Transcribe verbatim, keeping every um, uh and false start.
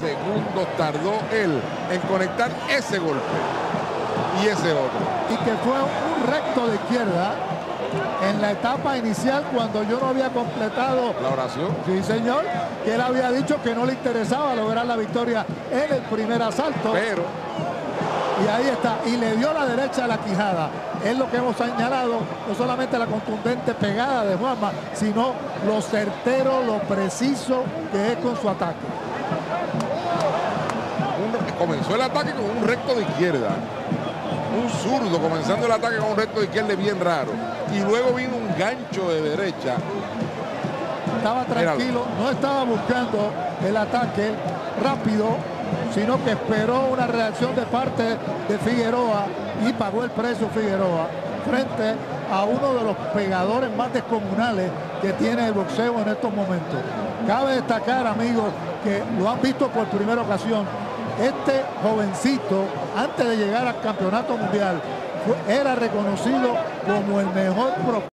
segundos tardó él en conectar ese golpe y ese otro. Y que fue un recto de izquierda en la etapa inicial cuando yo no había completado la oración. Sí, señor, que él había dicho que no le interesaba lograr la victoria en el primer asalto. Pero y ahí está, y le dio la derecha a la quijada. Es lo que hemos señalado, no solamente la contundente pegada de Juanma, sino lo certero, lo preciso que es con su ataque. Un, comenzó el ataque con un recto de izquierda. Un zurdo comenzando el ataque con un recto de izquierda bien raro. Y luego vino un gancho de derecha. Estaba tranquilo, no estaba buscando el ataque rápido, sino que esperó una reacción de parte de Figueroa y pagó el precio Figueroa frente a uno de los pegadores más descomunales que tiene el boxeo en estos momentos. Cabe destacar, amigos, que lo han visto por primera ocasión. Este jovencito, antes de llegar al campeonato mundial, fue, era reconocido como el mejor pro